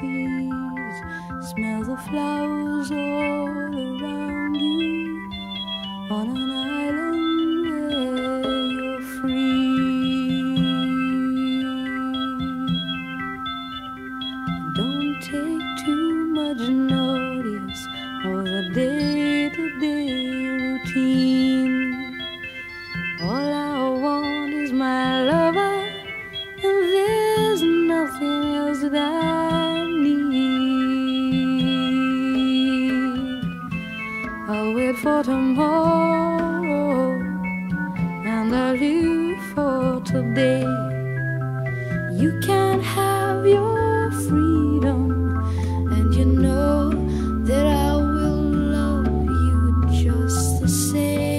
trees, smell the flowers all around you, on an island where you're free. Don't take too much notice of the day-to-day routine. All I want is my lover, and there's nothing else that I need. I'll wait for tomorrow, and I'll live for today. You can have your freedom, and you know that I will love you just the same.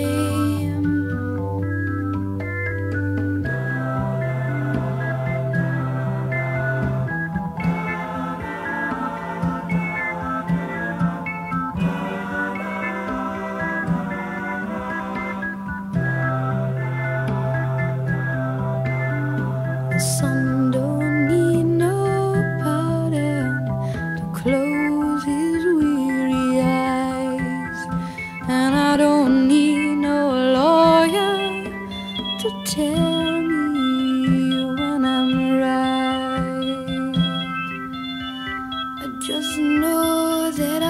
The sun don't need no powder to close his weary eyes, and I don't need no lawyer to tell me when I'm right. I just know that